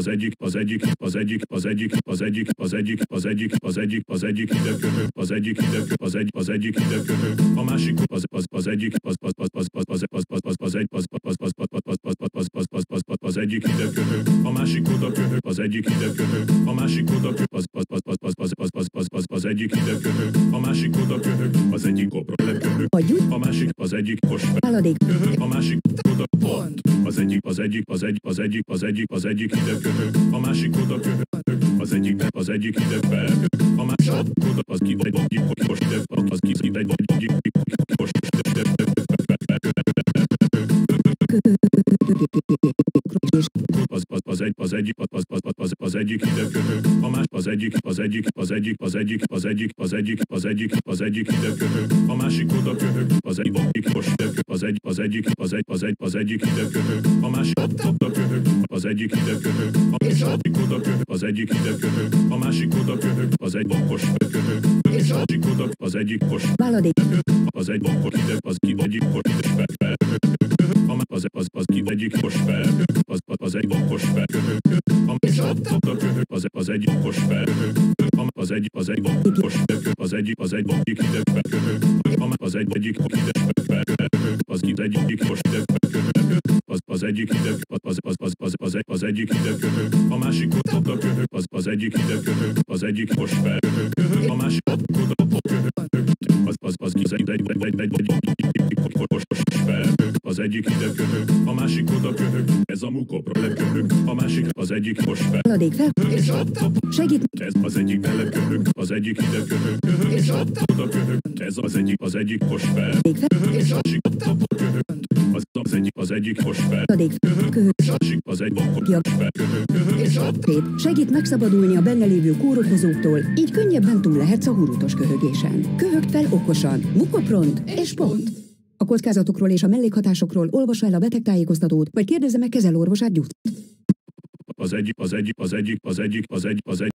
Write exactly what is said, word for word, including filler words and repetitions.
az egyik, az egyik, az egyik, az egyik, az egyik, az egyik, az egyik, az egyik, az egyik hidegköhög, az egyik hidegköhög, az egy, az egyik hidegköhög, a másik az az az egyik az az az az az az az az az egy az az az az az az az az az az az egyik hidegköhög, a másik odaköhög, az egyik hidegköhög, a másik odaköhög, az az az az az az az az az az egyik hidegköhög, a másik odaköhög, az egyik kopronleköhög, a másik az egyik kosfáladék, a másik oda pont, az egyik az egyik az egy az egyik az egyik az egyik hidegköhög, a másik odaköhög, az egyik az egyik hidegköhög, a másik oda az ki egy egyik kosfáladék, az ki egy egyik kosfáladék. Az az az egy az egyik az az az az egyik hidegköhög, a másik az egyik az egyik az egyik az egyik az egyik az egyik az egyik az egyik hidegköhög, a másik odaköhög, az egyik kosfáladék, az egy az egyik az egy az egy az egyik hidegköhög, a másik odaköhög, az egyik hidegköhög, a másik odaköhög, az egyik hidegköhög, a másik odaköhög, az egy kosfáladék, és a másik oda az egyik kosfáladék, az egy kosfáladék, az ki egyik kosfáladék, az az az ki egyik kosfáladék, az az egy kosfáladék, és odaköhög, az az egyik kosfáladék, az egy az egy kosfáladék, az egyik az egy hidegköhög, az egy egyik hidegköhög, az ki egyik kosfáladék, az az egyik hideg, az az az az az az egyik hidegköhög, a másik odaköhög, az az egyik hidegköhög, az egyik kosfáladék, a másik odaköhög, az az az egy egy egy egy egy kosfáladék, az egyik hidegköhög, a másik odaköhög, ez a mukoproleköhög, a másik az egyik kosfáladék, és ott segít, ez az egyik beleköhög, az egyik hidegköhög, és ott odaköhög, ez az egyik az egyik kosfáladék, és a másik odaköhög, az az egyik az egyik kosfáladék, és a másik az egyik kosfáladék, és ott segít megszabadulni a benne lévő kórokozóktól, így könnyebben túl lehetsz a hurutos köhögésen. Köhögd fel okosan, mukopront és pont. A kockázatokról és a mellékhatásokról olvassa el a betegtájékoztatót, vagy kérdezze meg kezelőorvosát gyógyszert. Az egyik, az egyik, az egyik, az egyik, az egyik, az egyik.